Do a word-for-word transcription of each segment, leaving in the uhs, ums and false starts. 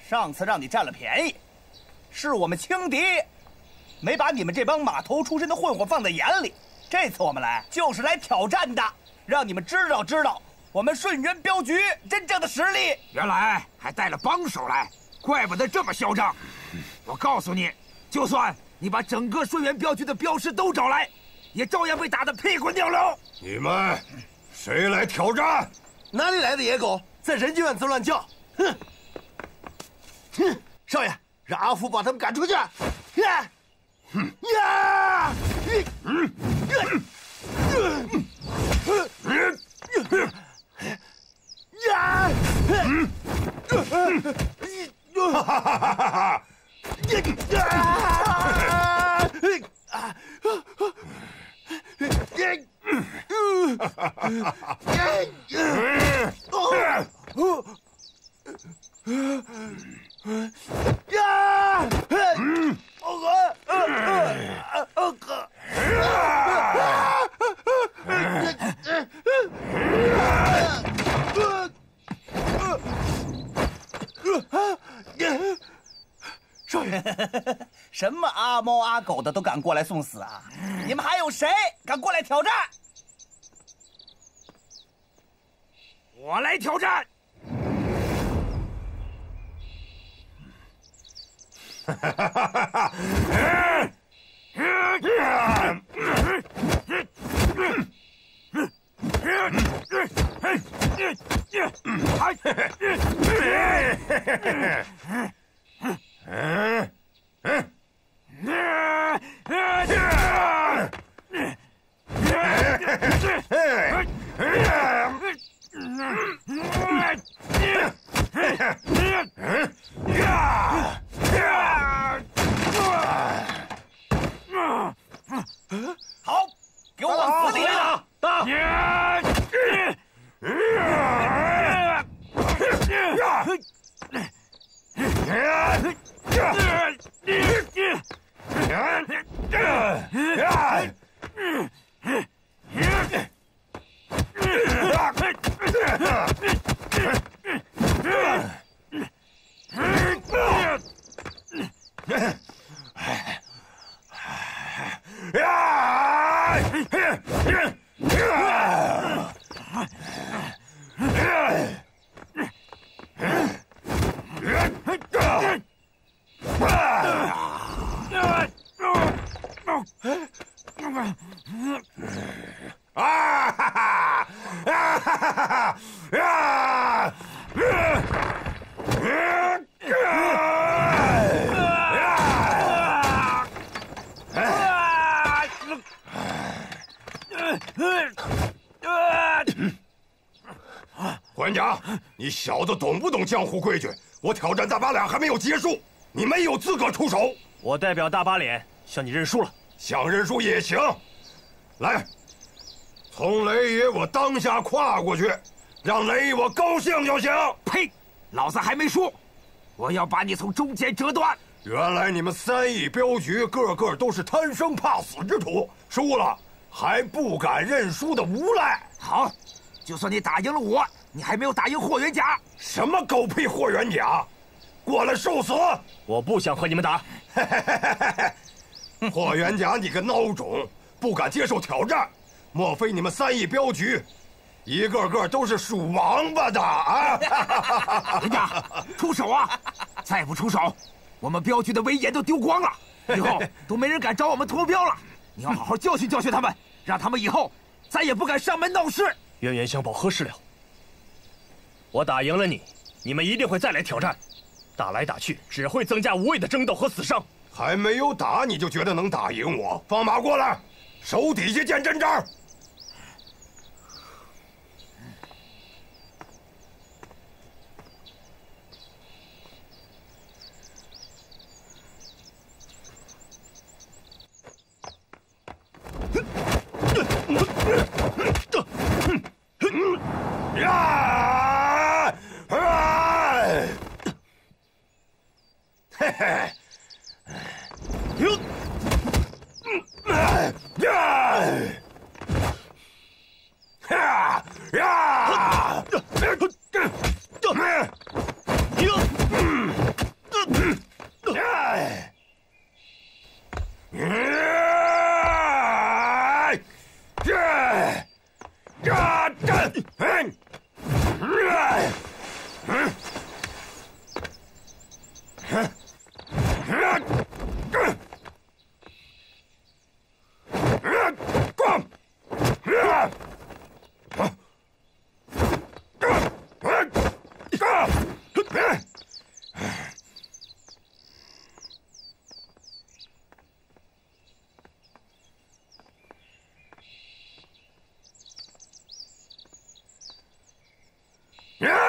上次让你占了便宜，是我们轻敌，没把你们这帮码头出身的混混放在眼里。这次我们来就是来挑战的，让你们知道知道我们顺源镖局真正的实力。 原来还带了帮手来，怪不得这么嚣张。我告诉你，就算你把整个顺源镖局的镖师都找来，也照样被打得屁滚尿流。 你们谁来挑战？ 哪里来的野狗，在人家院子乱叫！哼！哼！少爷，让阿福把他们赶出去！呀！哼！呀！嗯！呀！嗯！哈哈哈哈哈！ 少爷，什么阿猫阿狗的都敢过来送死啊？你们还有谁敢过来挑战？ 我来挑战！ 哈哈哈哈哈！ 好，给我往死里打！打！官家，你小子懂不懂江湖规矩？我挑战大八两还没有结束，你没有资格出手。 我代表大八脸向你认输了。 想认输也行。来，从雷爷我当下跨过去，让雷爷我高兴就行。 呸！老子还没输，我要把你从中间折断。 原来你们三义镖局个个都是贪生怕死之徒，输了还不敢认输的无赖。 好，就算你打赢了我，你还没有打赢霍元甲。 什么狗屁霍元甲，过来受死！ 我不想和你们打。 霍元甲，你个孬种，不敢接受挑战，莫非你们三义镖局一个个都是属王八的啊？ 元甲，出手啊！再不出手，我们镖局的威严都丢光了，以后都没人敢找我们脱镖了。你要好好教训教训他们，让他们以后再也不敢上门闹事。 冤冤相报何时了？我打赢了你，你们一定会再来挑战，打来打去只会增加无谓的争斗和死伤。 还没有打你就觉得能打赢我？放马过来，手底下见真章。呀！嘿嘿。呀！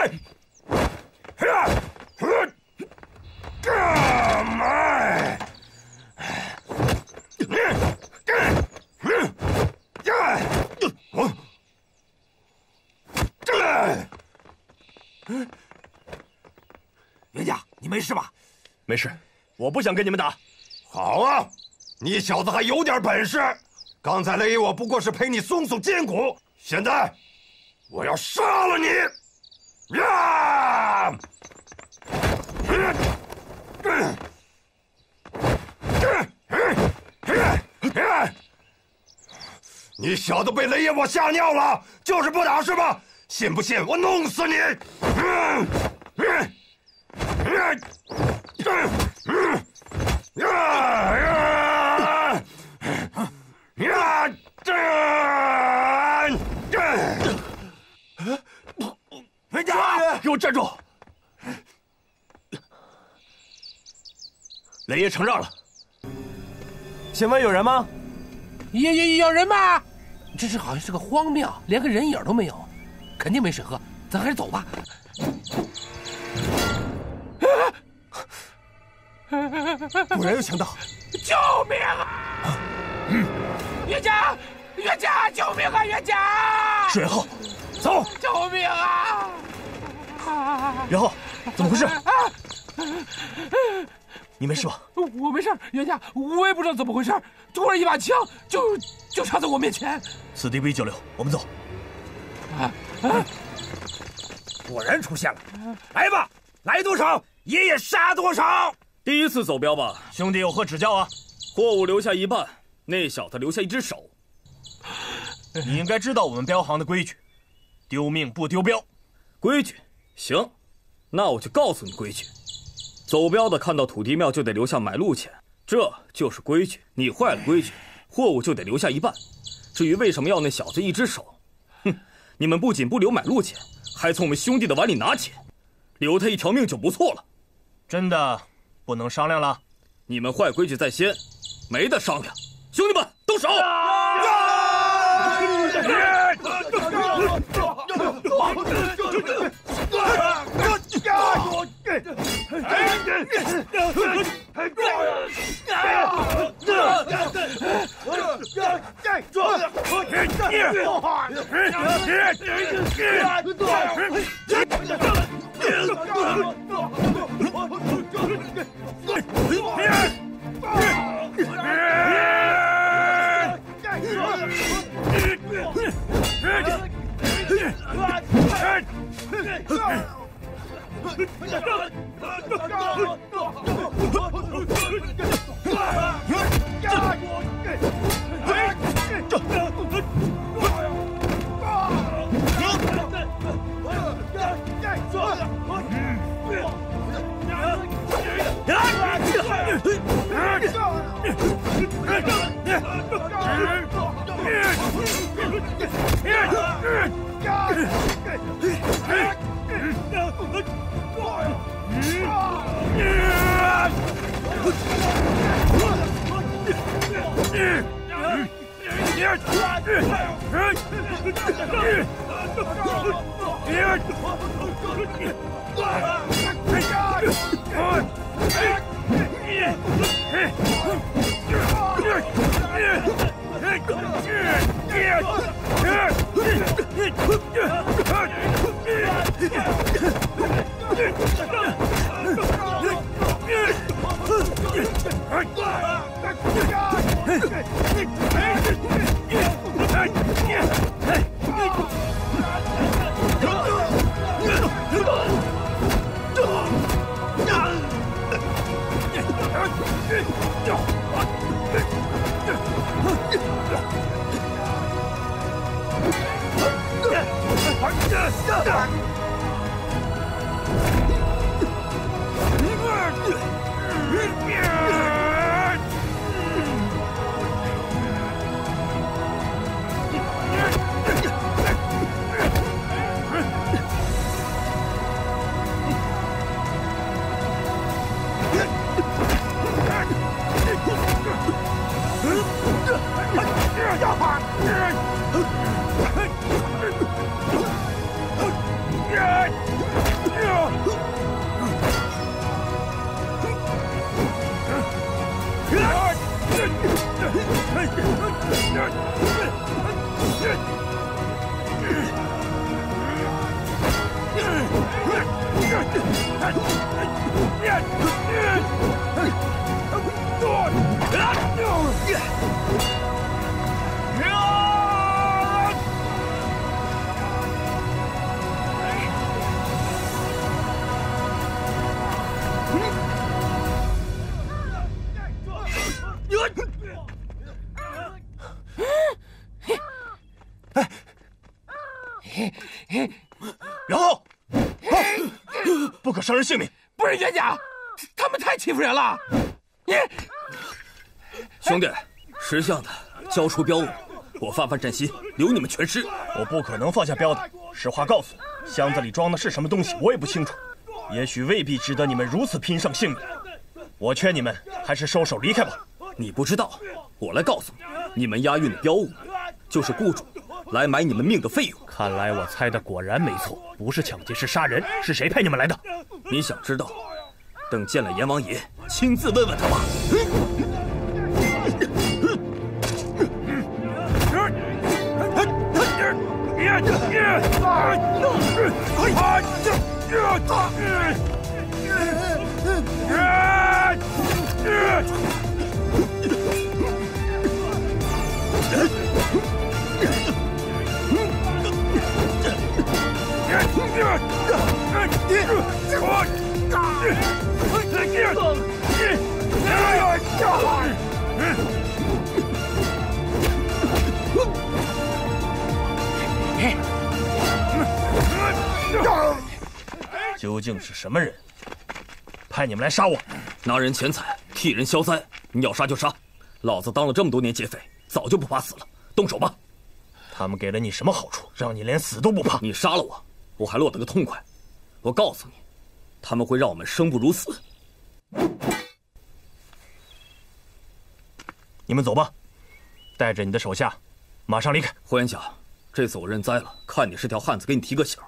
冤家，你没事吧？ 没事，我不想跟你们打。 好啊，你小子还有点本事。刚才雷我不过是陪你松松筋骨，现在我要杀了你！呀！你小子被雷爷我吓尿了，就是不打是吧？信不信我弄死你？ 冤家， 给我站住！雷爷承让了。 请问有人吗？ 有有有人吗？这是好像是个荒庙，连个人影都没有，肯定没水喝，咱还是走吧。 果然有强盗！ 救命啊！冤家，冤家，救命啊！冤家！ 水浩，走！ 救命啊！ 元浩，怎么回事？你没事吧？ 我没事，冤家，我也不知道怎么回事，突然一把枪就就插在我面前。 此地危九六，我们走。 啊啊！ 果然出现了，来吧，来多少爷爷杀多少。 第一次走镖吧，兄弟有何指教啊？货物留下一半，那小子留下一只手。你应该知道我们镖行的规矩，丢命不丢镖。 规矩，行，那我就告诉你规矩。走镖的看到土地庙就得留下买路钱，这就是规矩。你坏了规矩，货物就得留下一半。至于为什么要那小子一只手，哼，你们不仅不留买路钱，还从我们兄弟的碗里拿钱，留他一条命就不错了。 真的不能商量了？ 你们坏规矩在先，没得商量。兄弟们，动手！ 然后，不可伤人性命。 不是冤家，他们太欺负人了。你兄弟，识相的交出镖物，我发发阵心，留你们全尸。 我不可能放下镖的。实话告诉你，箱子里装的是什么东西，我也不清楚，也许未必值得你们如此拼上性命。我劝你们还是收手离开吧。 你不知道，我来告诉你，你们押运的镖物，就是雇主来买你们命的费用。 看来我猜的果然没错，不是抢劫是杀人。是谁派你们来的？ 你想知道，等见了阎王爷，亲自问问他吧。 究竟是什么人派你们来杀我？ 拿人钱财，替人消灾，你要杀就杀。老子当了这么多年劫匪，早就不怕死了。动手吧！ 他们给了你什么好处，让你连死都不怕？ 你杀了我，我还落得个痛快。我告诉你，他们会让我们生不如死。 你们走吧，带着你的手下，马上离开。 霍元甲，这次我认栽了，看你是条汉子，给你提个醒。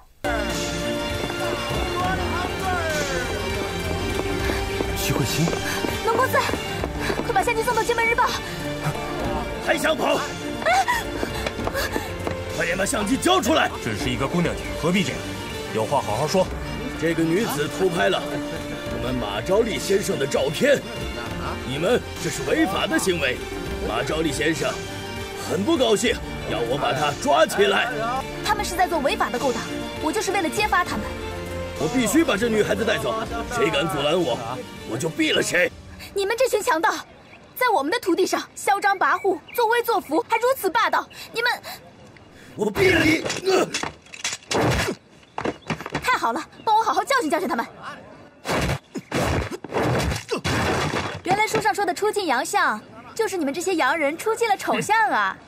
徐慧清， 龙公子，快把相机送到《金门日报》。 还想跑？快点把相机交出来！只是一个姑娘家，何必这样？有话好好说。 这个女子偷拍了我们马昭利先生的照片，你们这是违法的行为。马昭利先生很不高兴，要我把他抓起来。 他们是在做违法的勾当，我就是为了揭发他们。 我必须把这女孩子带走，谁敢阻拦我，我就毙了谁！ 你们这群强盗，在我们的土地上嚣张跋扈、作威作福，还如此霸道，你们…… 我毙了你！呃太好了，帮我好好教训教训他们。原来书上说的出尽洋相，就是你们这些洋人出尽了丑相啊！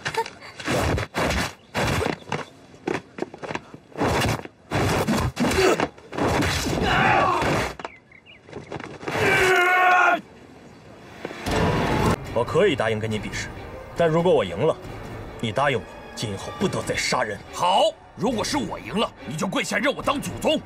我可以答应跟你比试，但如果我赢了，你答应我，今后不得再杀人。 好，如果是我赢了，你就跪下认我当祖宗。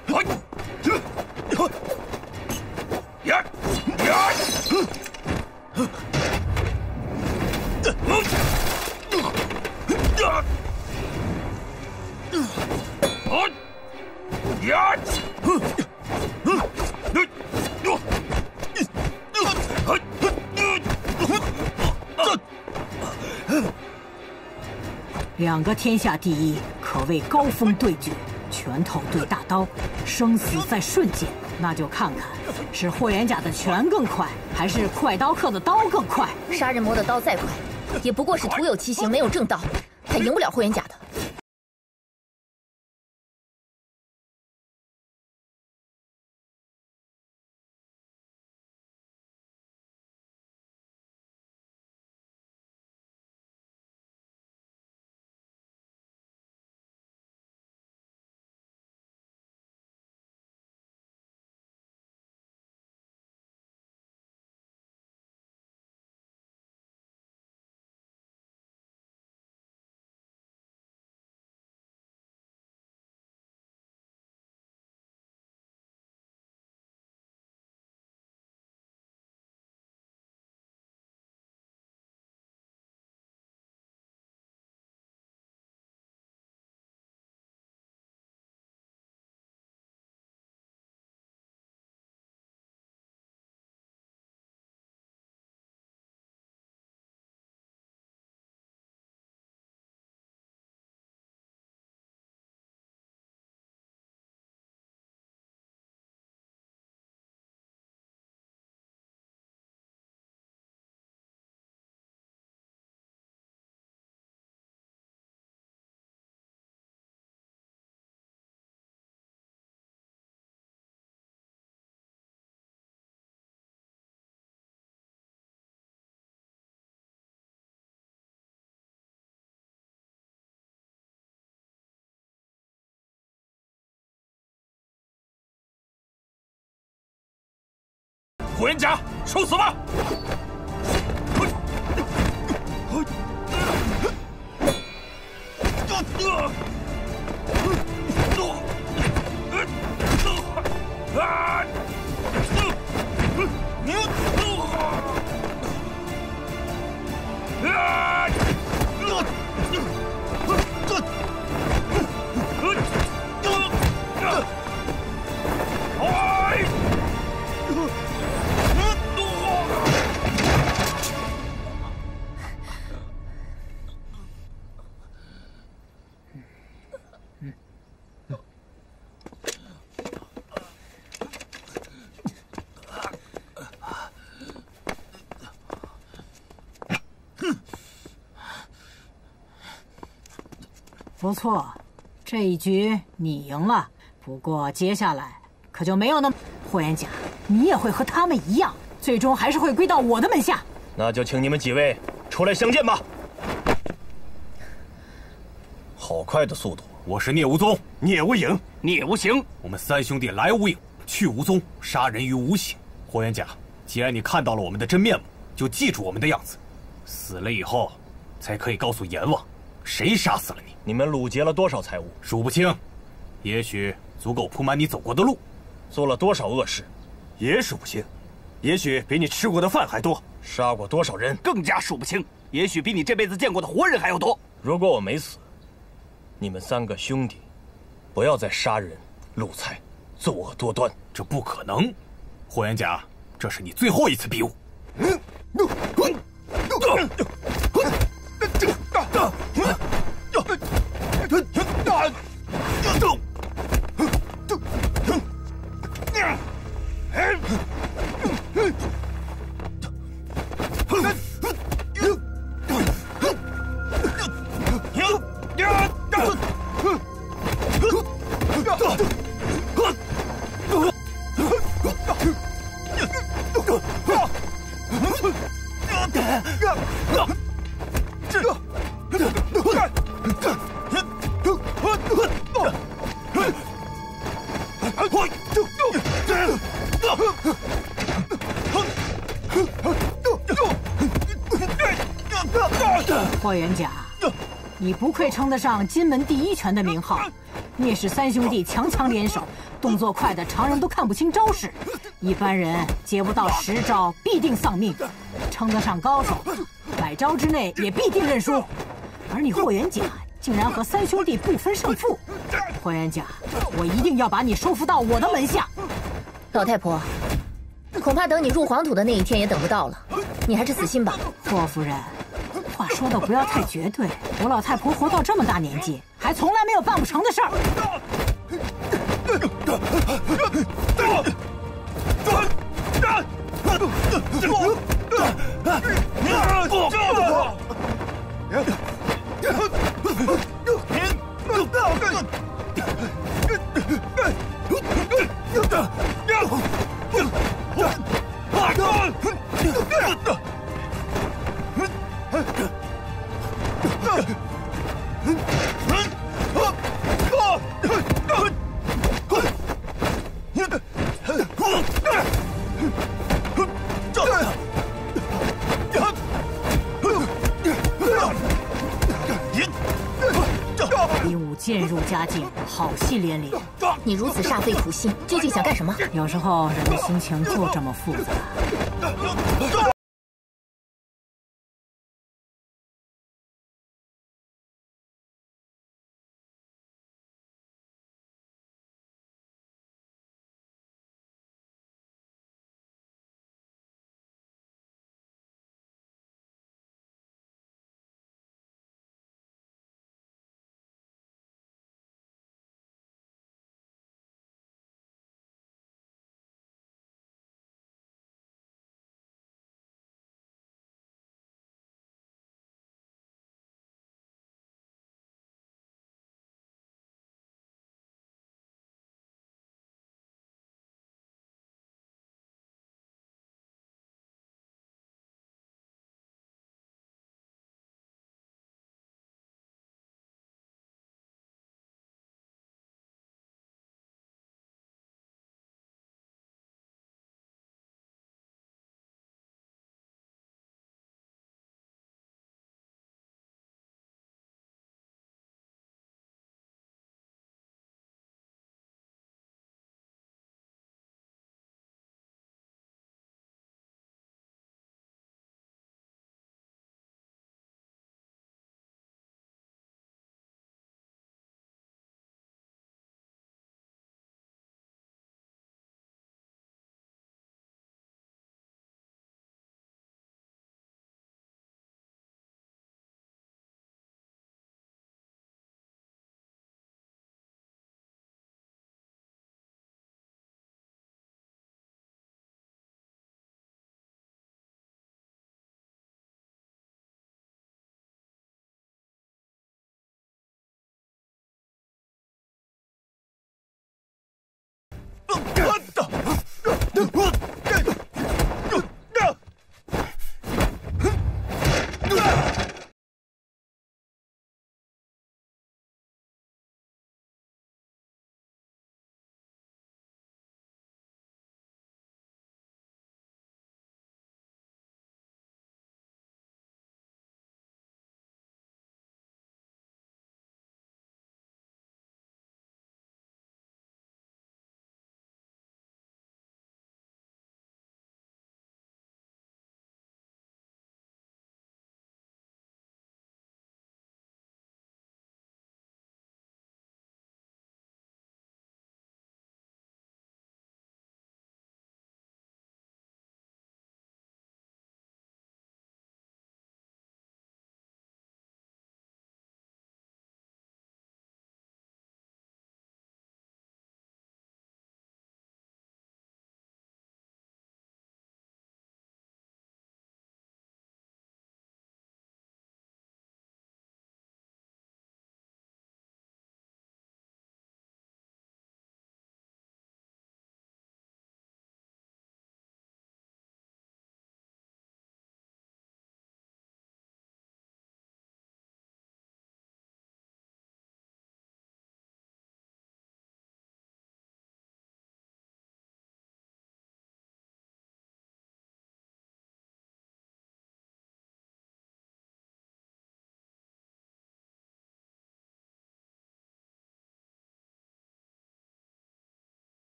两个天下第一，可谓高峰对决，拳头对大刀，生死在瞬间。那就看看是霍元甲的拳更快，还是快刀客的刀更快。 杀人魔的刀再快，也不过是徒有其形，没有正道，他赢不了霍元甲的。 霍元甲，受死吧！ 不错，这一局你赢了。不过接下来可就没有那么……霍元甲，你也会和他们一样，最终还是会归到我的门下。 那就请你们几位出来相见吧。好快的速度！ 我是聂无宗， 聂无影，聂无形。 我们三兄弟来无影，去无踪，杀人于无形。霍元甲，既然你看到了我们的真面目，就记住我们的样子。死了以后，才可以告诉阎王，谁杀死了你。 你们掳劫了多少财物？ 数不清，也许足够铺满你走过的路。 做了多少恶事？ 也数不清，也许比你吃过的饭还多。 杀过多少人？ 更加数不清，也许比你这辈子见过的活人还要多。 如果我没死，你们三个兄弟不要再杀人、掳财、作恶多端。 这不可能。霍元甲，这是你最后一次比武。 霍元甲，你不愧称得上金门第一拳的名号。聂氏三兄弟强强联手，动作快的常人都看不清招式，一般人接不到十招必定丧命，称得上高手，百招之内也必定认输。而你霍元甲竟然和三兄弟不分胜负，霍元甲，我一定要把你收服到我的门下。 老太婆，恐怕等你入黄土的那一天也等不到了，你还是死心吧。 霍夫人，话说的不要太绝对，我老太婆活到这么大年纪，还从来没有办不成的事儿。比武渐入佳境，好戏连连。 你如此煞费苦心，究竟想干什么？ 有时候人的心情就这么复杂。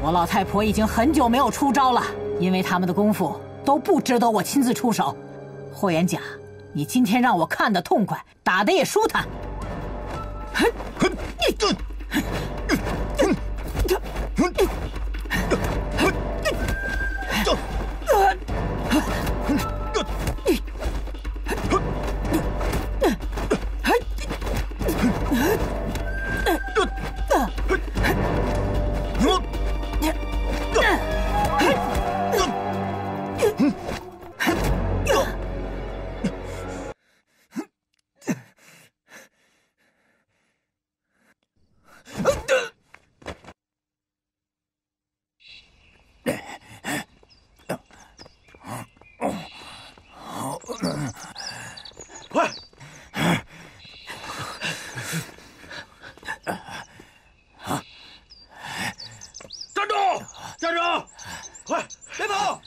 我老太婆已经很久没有出招了，因为他们的功夫都不值得我亲自出手。霍元甲，你今天让我看得痛快，打得也舒坦。哼哼， 快！站住！站住！快，别跑！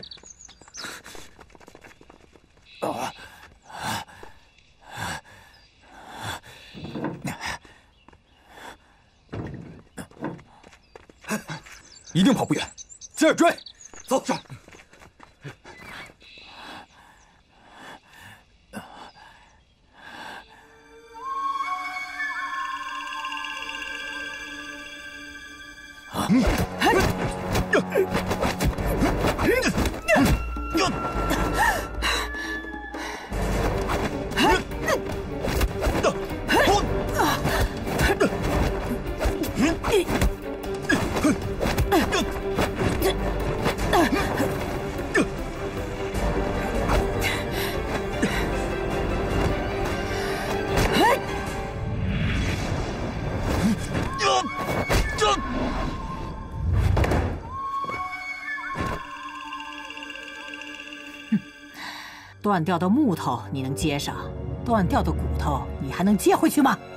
一定跑不远，接着追，走！是。 断掉的木头你能接上，断掉的骨头你还能接回去吗？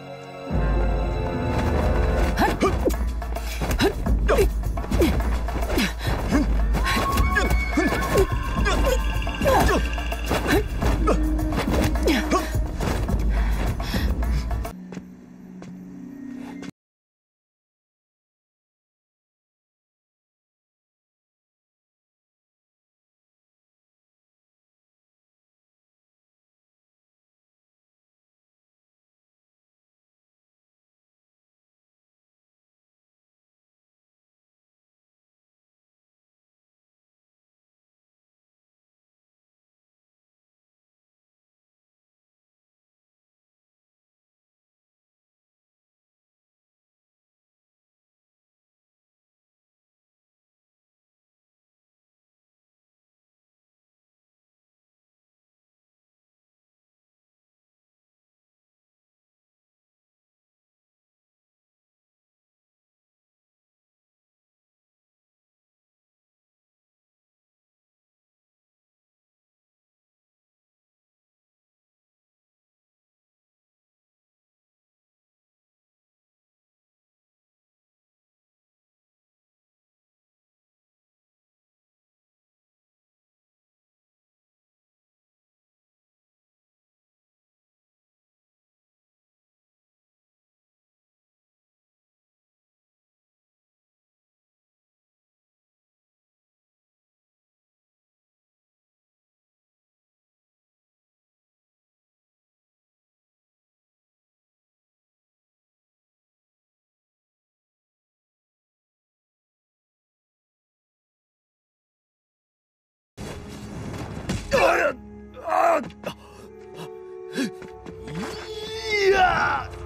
呀！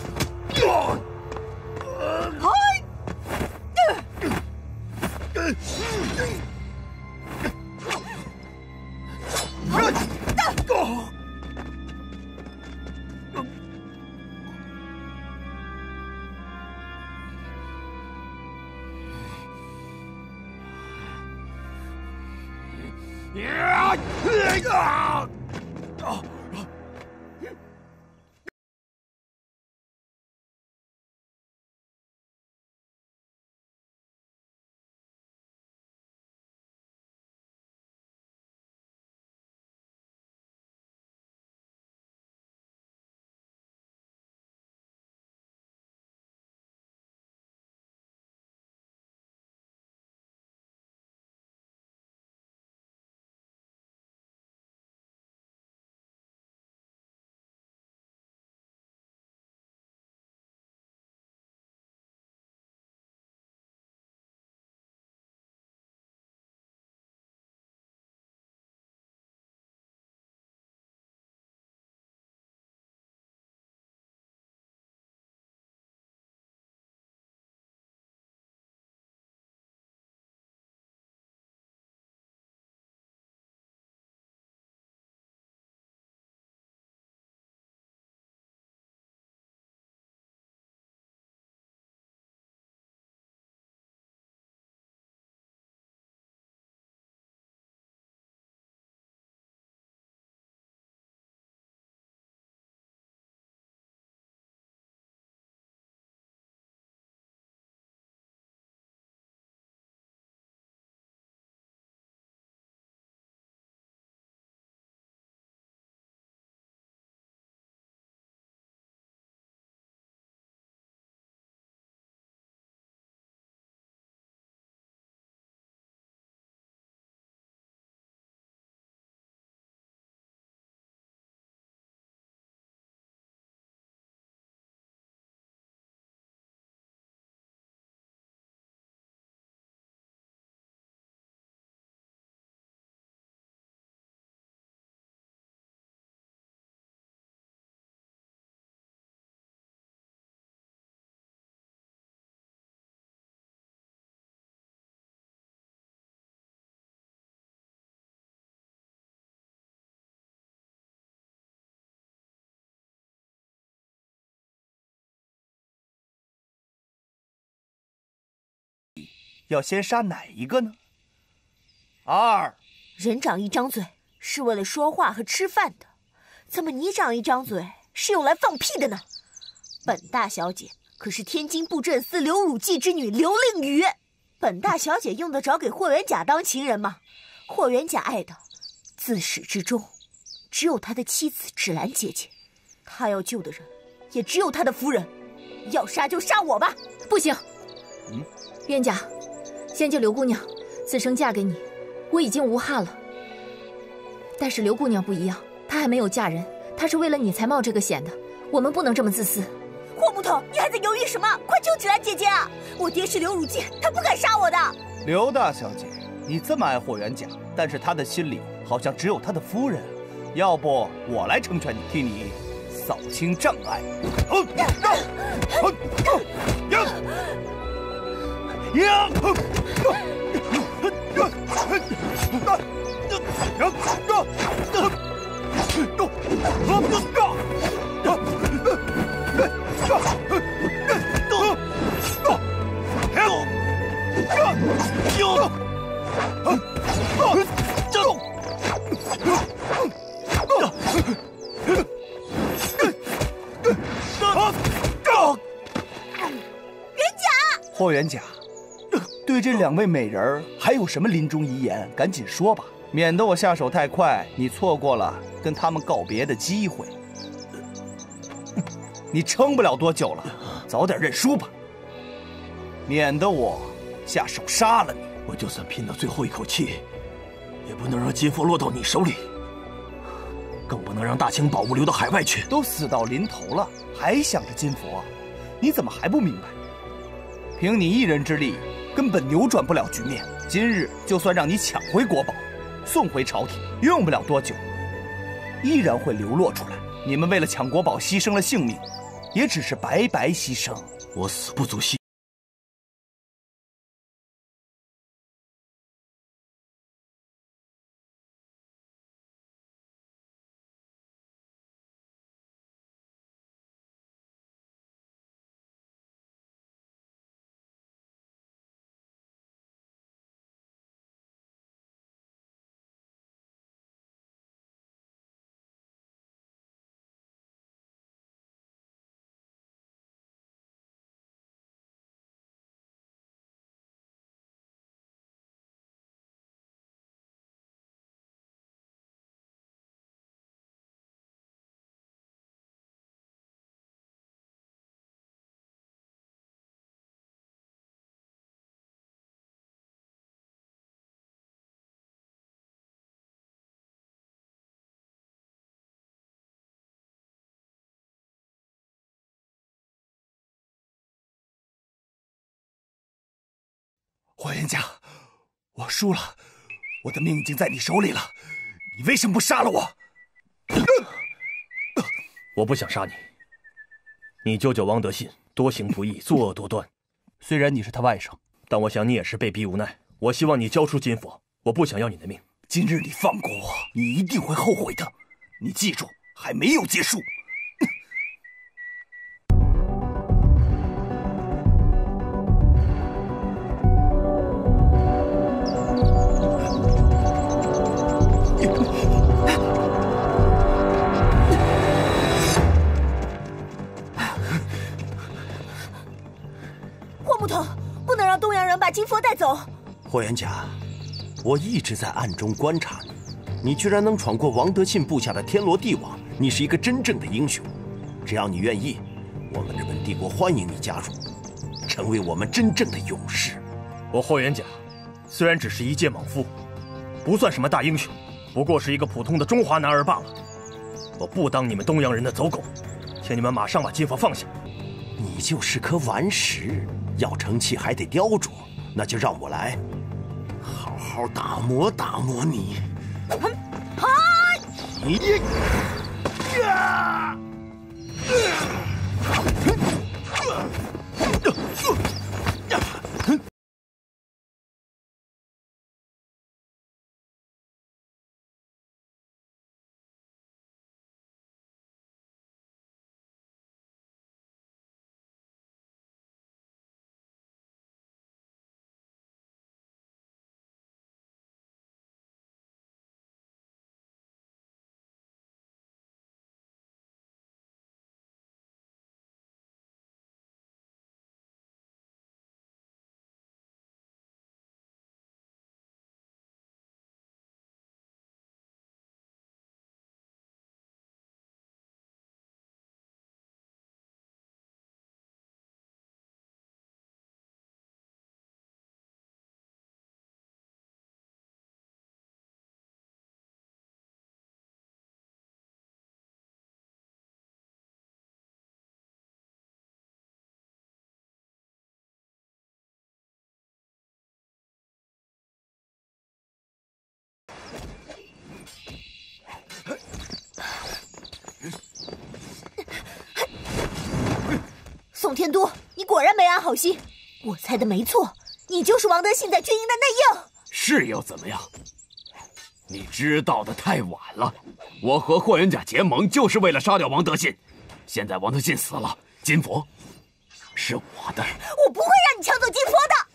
呀！ 要先杀哪一个呢？二， 人长一张嘴是为了说话和吃饭的，怎么你长一张嘴是用来放屁的呢？本大小姐可是天津布政司刘汝济之女刘令宇，本大小姐用得着给霍元甲当情人吗？霍元甲爱的自始至终只有他的妻子芷兰姐姐，他要救的人也只有他的夫人，要杀就杀我吧。 不行， 嗯， 冤家，先救刘姑娘，此生嫁给你，我已经无憾了。但是刘姑娘不一样，她还没有嫁人，她是为了你才冒这个险的，我们不能这么自私。 霍木头，你还在犹豫什么？快救芷兰姐姐啊！我爹是刘汝济，他不敢杀我的。 刘大小姐，你这么爱霍元甲，但是他的心里好像只有他的夫人，要不我来成全你，替你扫清障碍。霍元甲，对这两位美人儿还有什么临终遗言？赶紧说吧，免得我下手太快，你错过了跟他们告别的机会。你撑不了多久了，早点认输吧，免得我下手杀了你。 我就算拼到最后一口气，也不能让金佛落到你手里，更不能让大清宝物流到海外去。 都死到临头了，还想着金佛？你怎么还不明白？凭你一人之力，根本扭转不了局面。今日就算让你抢回国宝，送回朝廷，用不了多久，依然会流落出来。你们为了抢国宝牺牲了性命，也只是白白牺牲。 我死不足惜。 霍元甲，我输了，我的命已经在你手里了，你为什么不杀了我？ 我不想杀你。你舅舅王德信多行不义，作恶多端。 虽然你是他外甥， 但我想你也是被逼无奈。我希望你交出金佛，我不想要你的命。 今日你放过我，你一定会后悔的。你记住，还没有结束。 霍木头，不能让东洋人把金佛带走。 霍元甲，我一直在暗中观察你，你居然能闯过王德信部下的天罗地网，你是一个真正的英雄。只要你愿意，我们日本帝国欢迎你加入，成为我们真正的勇士。 我霍元甲，虽然只是一介莽夫，不算什么大英雄，不过是一个普通的中华男儿罢了。我不当你们东洋人的走狗，请你们马上把金佛放下。 你就是颗顽石，要成器还得雕琢，那就让我来，好好打磨打磨你。你呀！ 宋天都，你果然没安好心。我猜的没错，你就是王德信在军营的内应。 是又怎么样？你知道的太晚了。我和霍元甲结盟，就是为了杀掉王德信。现在王德信死了，金佛是我的。 我不会让你抢走金佛的。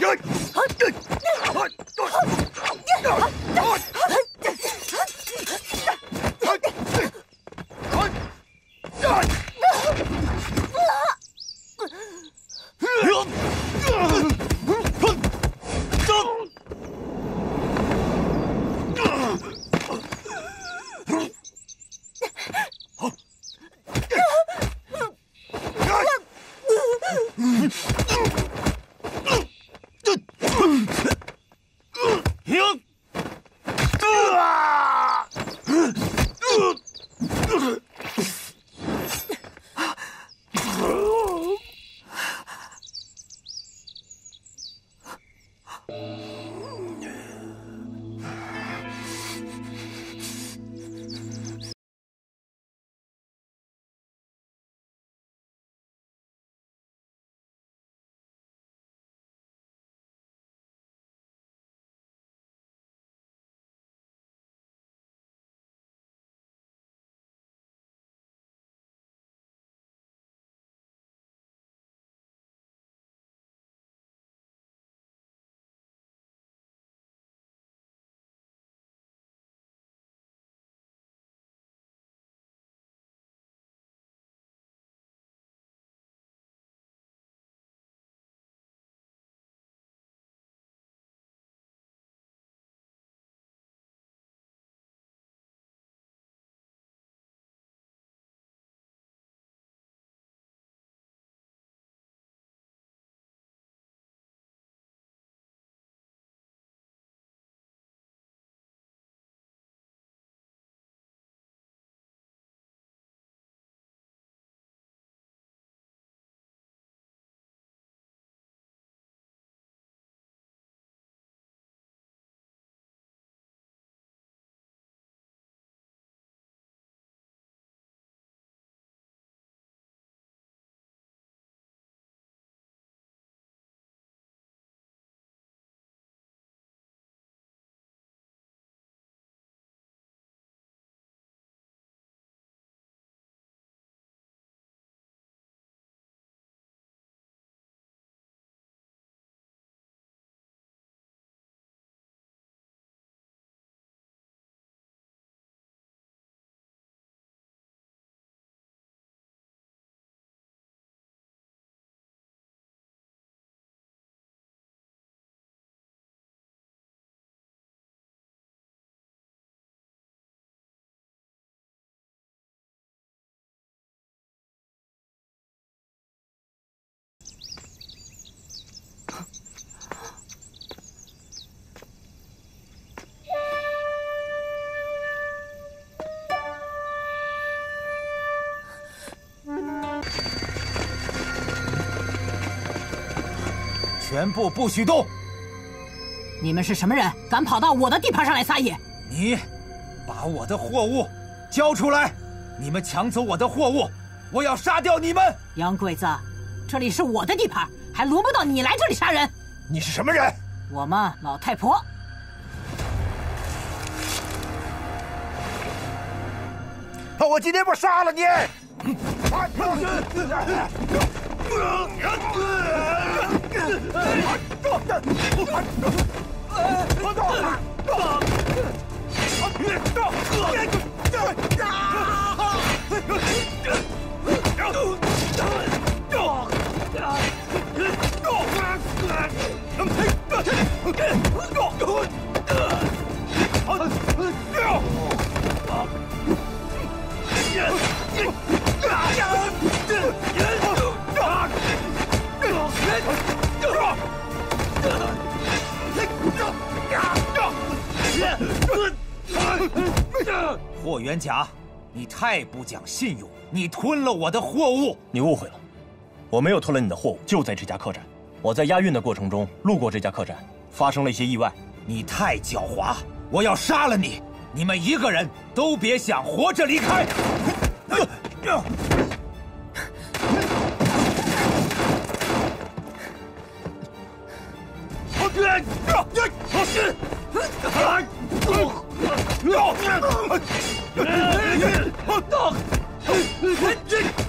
全部不许动！ 你们是什么人？敢跑到我的地盘上来撒野？ 你把我的货物交出来！你们抢走我的货物，我要杀掉你们！ 洋鬼子，这里是我的地盘，还轮不到你来这里杀人。 你是什么人？ 我吗？老太婆。 我今天不杀了你！霍元甲，你太不讲信用！你吞了我的货物！ 你误会了，我没有吞了你的货物，就在这家客栈。我在押运的过程中路过这家客栈，发生了一些意外。 你太狡猾！我要杀了你！你们一个人都别想活着离开！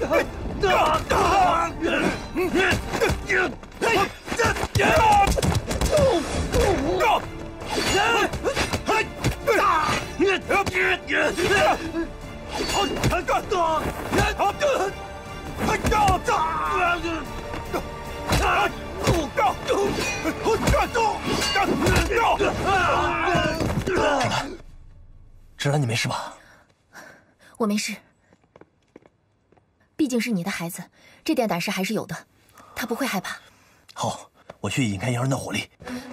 芷兰，你没事吧？ 我没事，毕竟是你的孩子，这点胆识还是有的，他不会害怕。 好，我去引开洋人的火力。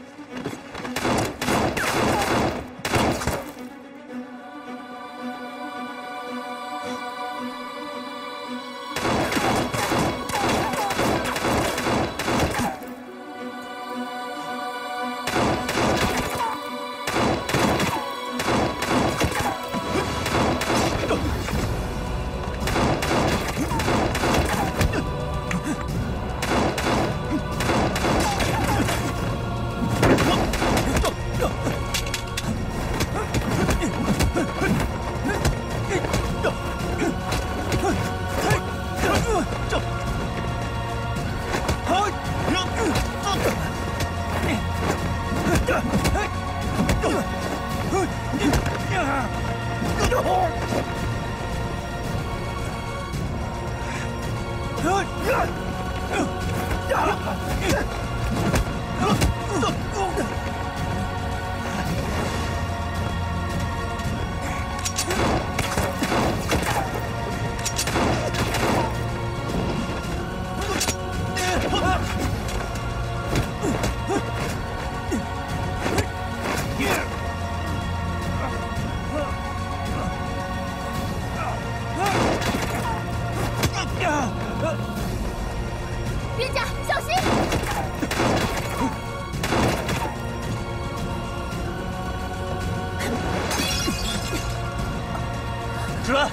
冤家，小心！ 芷兰，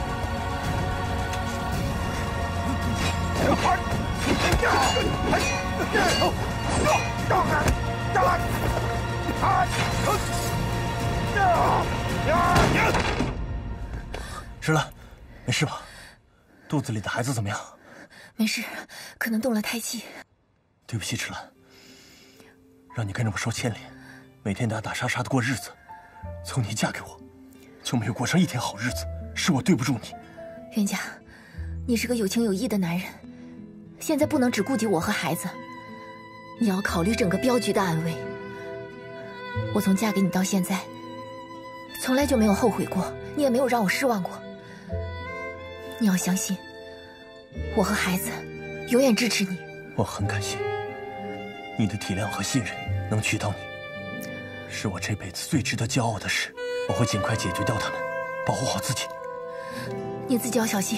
芷兰，没事吧？肚子里的孩子怎么样？ 没事，可能动了胎气。 对不起，芷兰，让你跟着我受牵连，每天打打杀杀的过日子。从你嫁给我，就没有过上一天好日子，是我对不住你。 冤家，你是个有情有义的男人，现在不能只顾及我和孩子，你要考虑整个镖局的安危。我从嫁给你到现在，从来就没有后悔过，你也没有让我失望过。你要相信，我和孩子永远支持你。 我很感谢你的体谅和信任，能娶到你，是我这辈子最值得骄傲的事。我会尽快解决掉他们，保护好自己。 你自己要小心。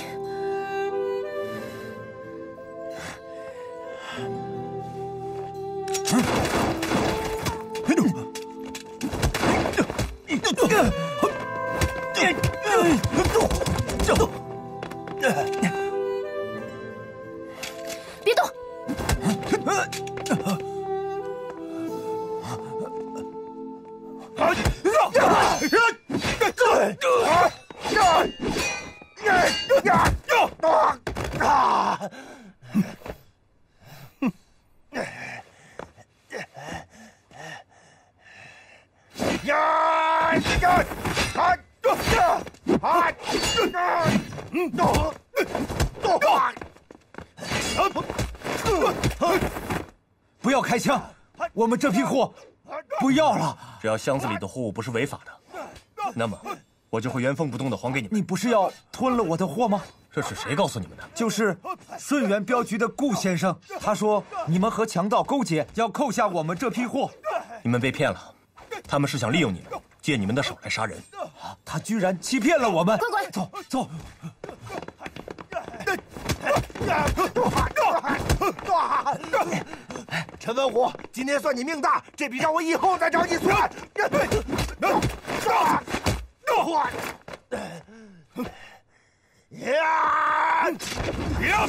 别动！ 不要开枪！我们这批货不要了。 只要箱子里的货物不是违法的，那么我就会原封不动的还给你们。 你不是要吞了我的货吗？ 这是谁告诉你们的？ 就是顺源镖局的顾先生，他说你们和强盗勾结，要扣下我们这批货。 你们被骗了，他们是想利用你们，借你们的手来杀人。 他居然欺骗了我们！ 乖乖， 走走。 陈文虎，今天算你命大，这笔账我以后再找你算。呀！呀！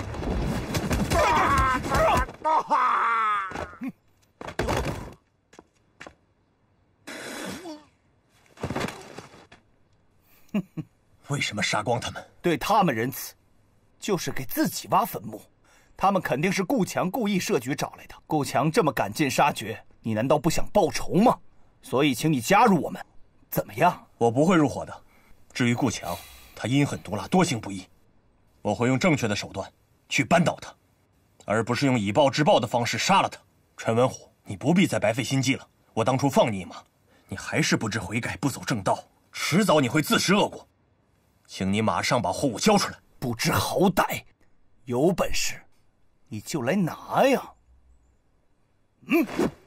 为什么杀光他们？ 对他们仁慈， 就是给自己挖坟墓。他们肯定是顾强故意设局找来的。顾强这么赶尽杀绝，你难道不想报仇吗？所以，请你加入我们，怎么样？ 我不会入伙的。至于顾强，他阴狠毒辣，多行不义，我会用正确的手段去扳倒他，而不是用以暴制暴的方式杀了他。陈文虎，你不必再白费心机了。我当初放你一马，你还是不知悔改，不走正道，迟早你会自食恶果。请你马上把货物交出来！ 不知好歹，有本事你就来拿呀！嗯。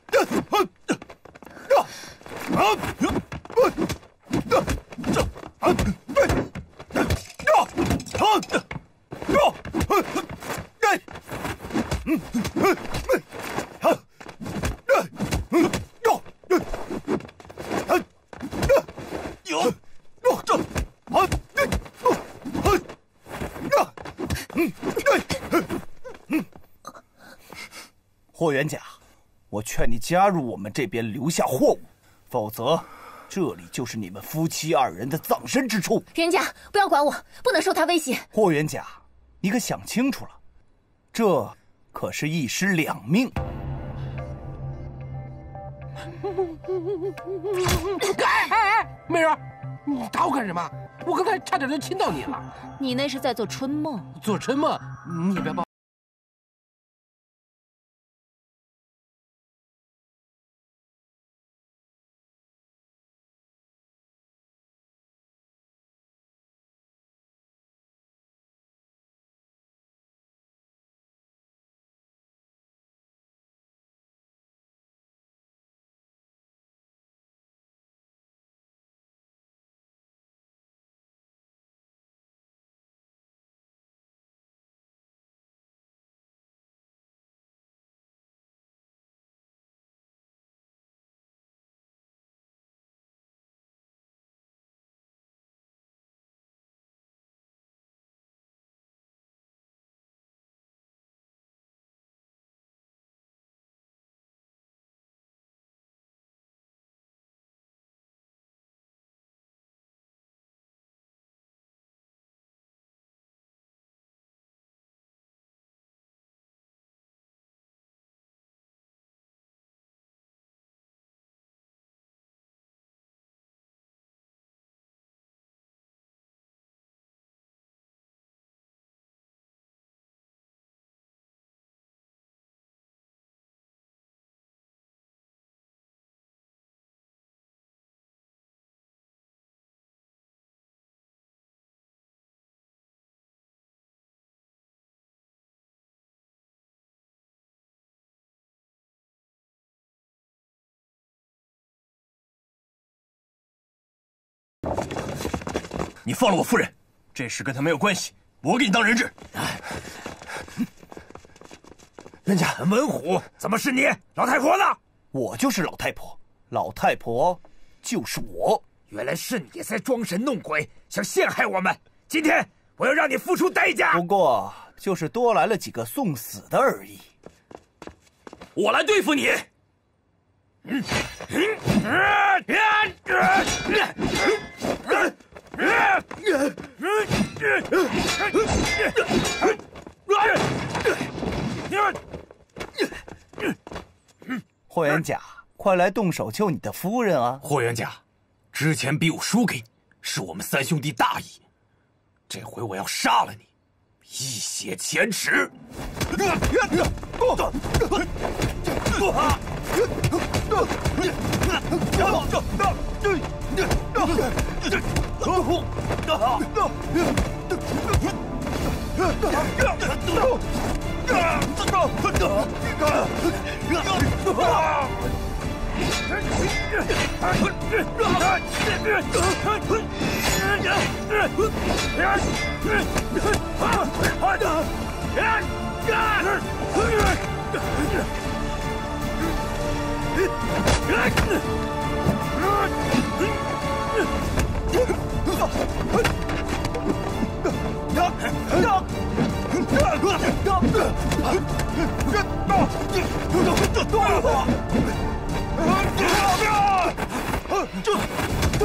霍元甲，我劝你加入我们这边，留下货物，否则这里就是你们夫妻二人的葬身之处。 元甲，不要管我，不能受他威胁。 霍元甲，你可想清楚了，这可是一尸两命。 哎哎哎，美人，你打我干什么？我刚才差点就亲到你了。 你那是在做春梦。 做春梦？你也别帮。 你放了我夫人，这事跟他没有关系，我给你当人质。 人家文虎，怎么是你？老太婆呢？ 我就是老太婆，老太婆就是我。 原来是你在装神弄鬼，想陷害我们。今天我要让你付出代价。 不过就是多来了几个送死的而已。 我来对付你。嗯嗯霍元甲，快来动手救你的夫人啊！ 霍元甲，之前比武输给你，是我们三兄弟大意。这回我要杀了你，以血前耻。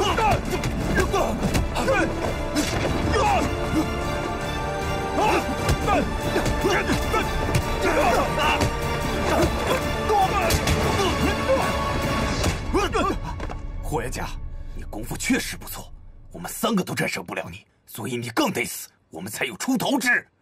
这霍元甲，你功夫确实不错，我们三个都战胜不了你，所以你更得死，我们才有出头之日。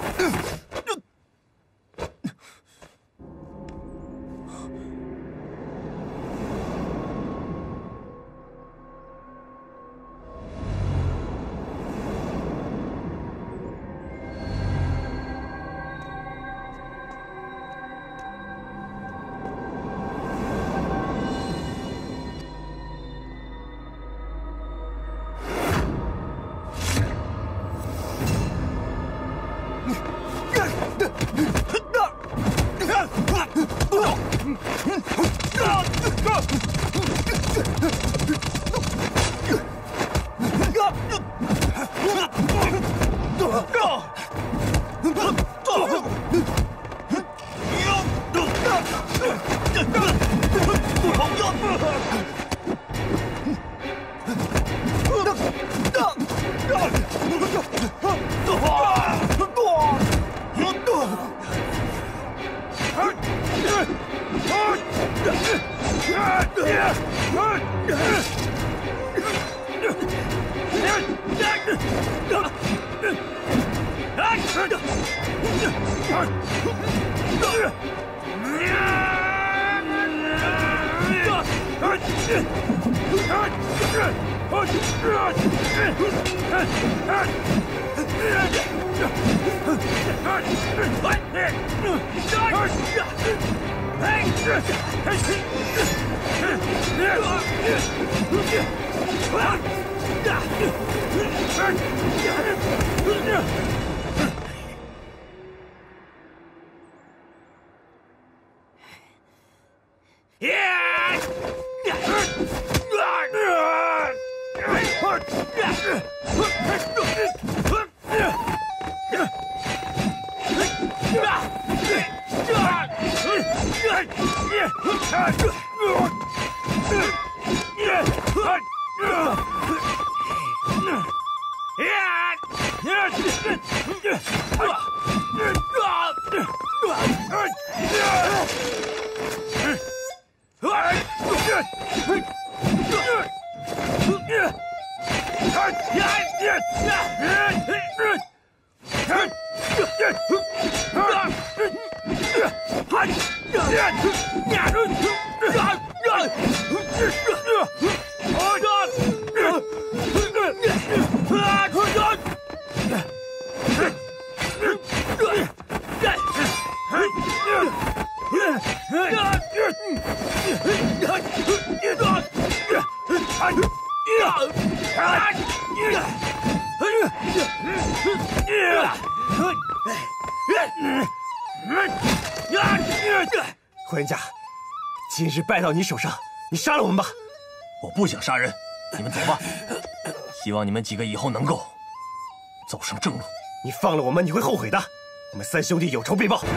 霍元甲，今日败到你手上，你杀了我们吧！ 我不想杀人，你们走吧。希望你们几个以后能够走上正路。 你放了我们，你会后悔的。我们三兄弟有仇必报。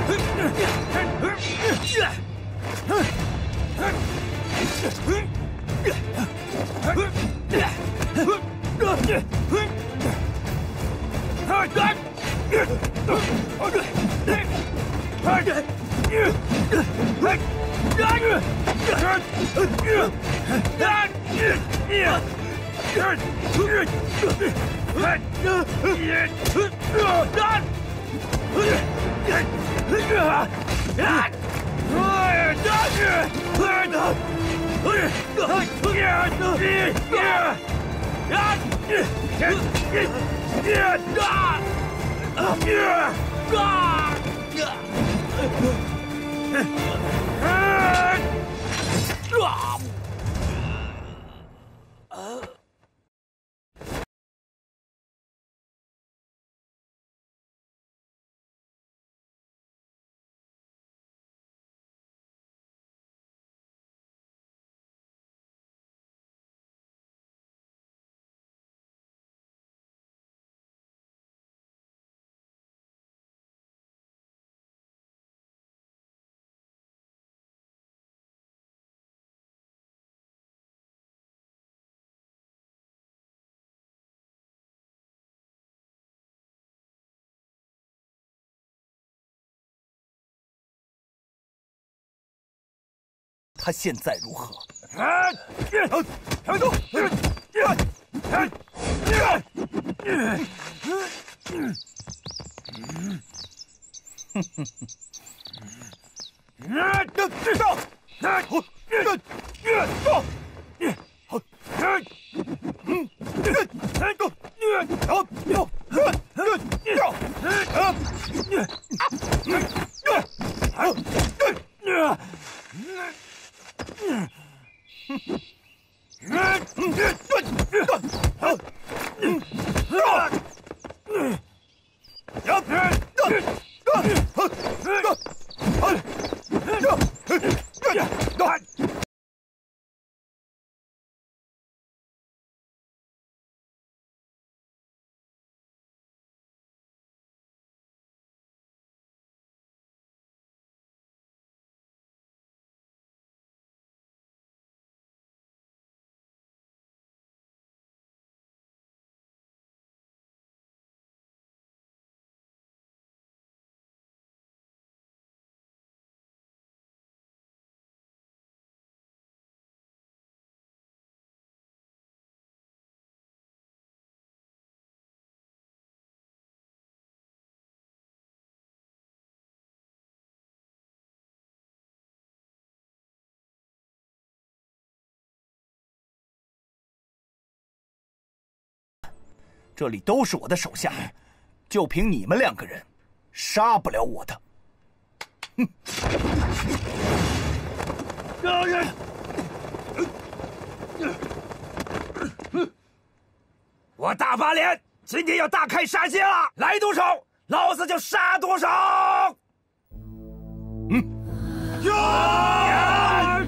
啊！ 他现在如何？这里都是我的手下，就凭你们两个人，杀不了我的。哼！ 我大发脸，今天要大开杀戒了，来多少，老子就杀多少。嗯。呀！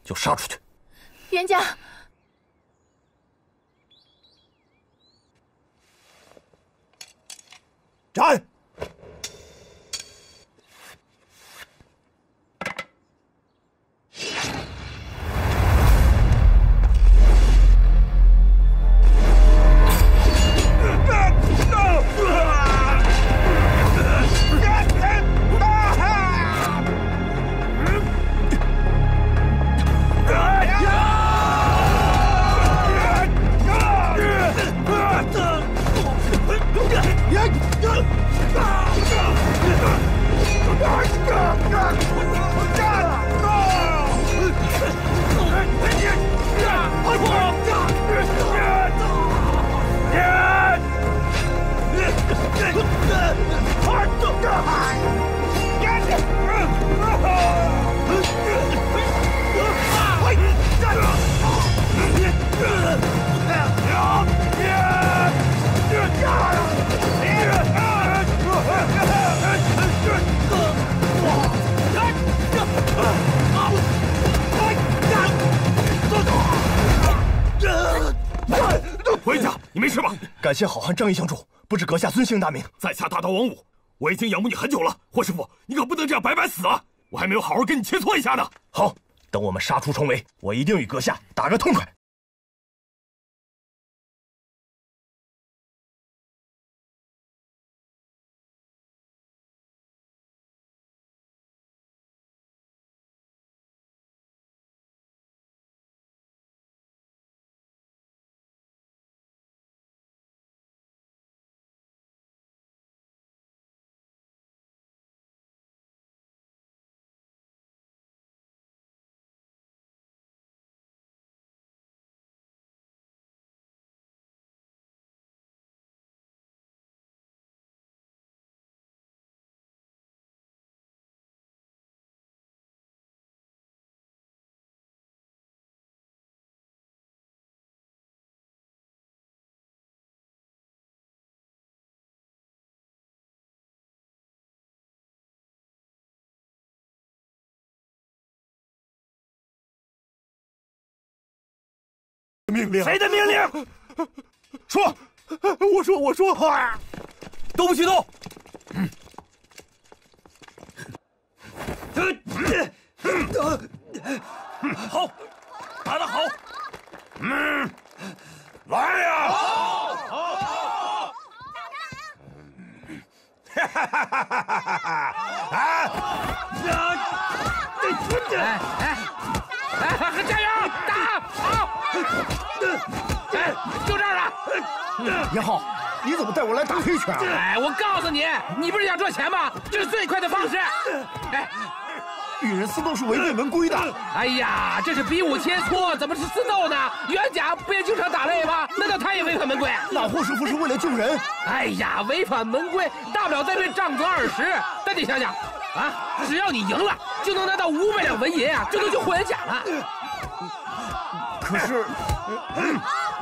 就杀出去。 冤家， 站！ 霍元甲，你没事吧？ 感谢好汉仗义相助，不知阁下尊姓大名？ 在下大刀王五，我已经仰慕你很久了。霍师傅，你可不能这样白白死啊！我还没有好好跟你切磋一下呢。 好，等我们杀出重围，我一定与阁下打个痛快。 命令？ 谁的命令？ 说，我说，我说， 都不许动！ 嗯。 好，打得好。 嗯，来呀！ 好，好，好。 哈哈哈哈哈哈！啊！ 哎哎哎！加油！打！好！哎，就这儿了。 严浩，你怎么带我来打黑拳啊？ 哎，我告诉你，你不是想赚钱吗？这是最快的方式。哎， 与人私斗是违背门规的。 哎呀，这是比武切磋，怎么是私斗呢？元甲不也经常打擂吗？难道他也违反门规？ 那霍师傅是为了救人。 哎呀，违反门规，大不了再被杖责二十。但你想想，啊，只要你赢了，就能拿到五百两纹银啊，就能救霍元甲了。 可是， 嗯，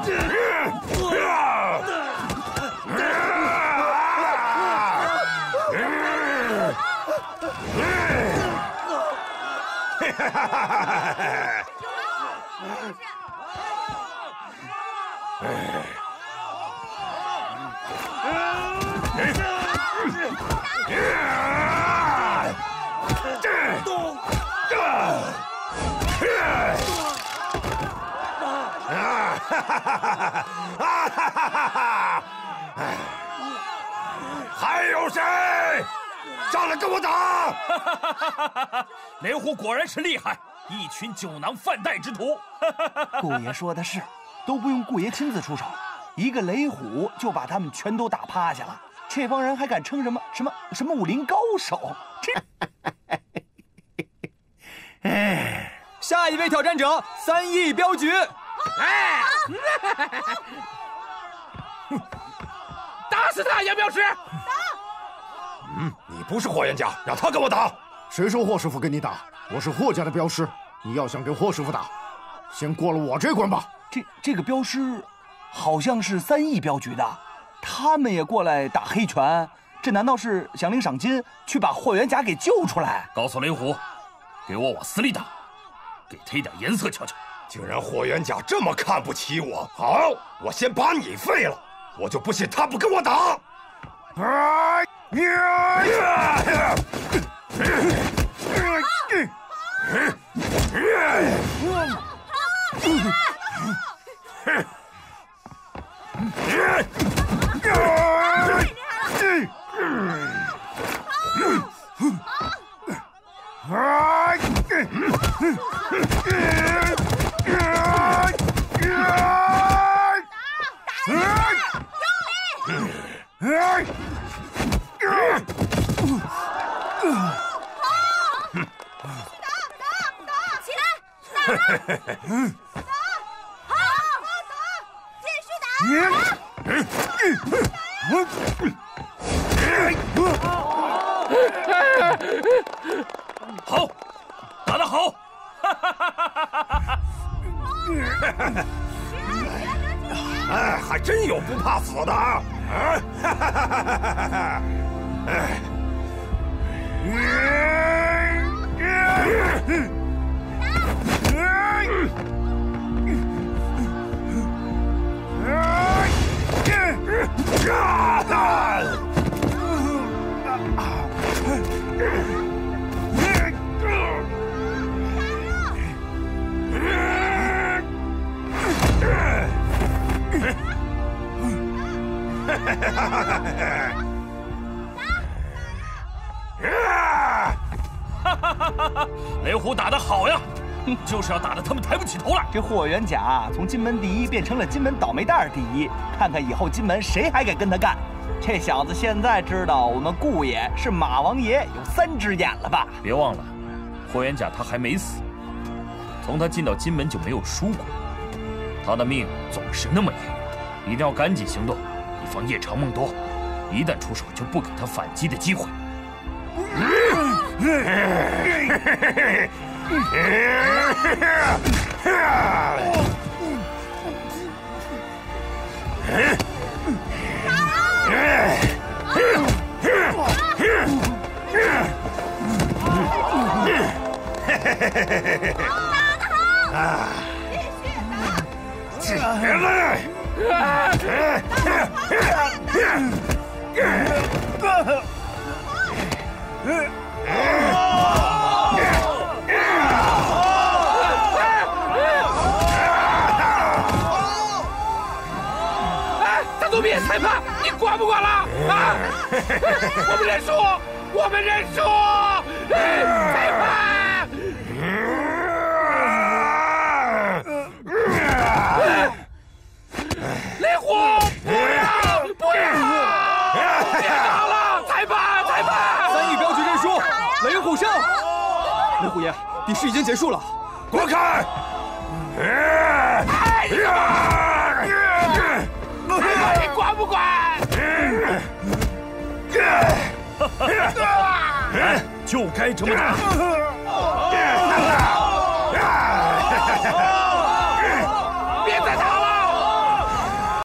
还有谁？上来跟我打！ 雷虎果然是厉害，一群酒囊饭袋之徒。 顾爷说的是，都不用顾爷亲自出手，一个雷虎就把他们全都打趴下了。这帮人还敢称什么什么什么武林高手？这， 哎，下一位挑战者三义镖局。 哎，打死他，杨镖师！ 嗯，你不是霍元甲，让他跟我打。 谁说霍师傅跟你打？我是霍家的镖师，你要想跟霍师傅打，先过了我这关吧。 这这个镖师，好像是三义镖局的，他们也过来打黑拳，这难道是想领赏金去把霍元甲给救出来？ 告诉雷虎，给我往死里打！ 给他一点颜色瞧瞧。 竟然霍元甲这么看不起我！好，我先把你废了，我就不信他不跟我打！啊！呀呀！ 好，打得好！ 哎，还真有不怕死的啊！哎， 雷虎打得好呀，就是要打得他们抬不起头来。 这霍元甲从金门第一变成了金门倒霉蛋第一，看看以后金门谁还敢跟他干？这小子现在知道我们顾爷是马王爷有三只眼了吧？ 别忘了，霍元甲他还没死，从他进到金门就没有输过，他的命总是那么硬，一定要赶紧行动，以防夜长梦多，一旦出手就不给他反击的机会。 起来！ 大肚皮，裁判，你管不管了？啊！我们认输，我们认输！裁判！雷虎，不要，不要！别打了，裁判，裁判！ 三亿镖局认输，雷虎胜。雷虎爷，比试已经结束了， 滚开！ 哎呀！你管不管？ 就该这么打！ 别再打了！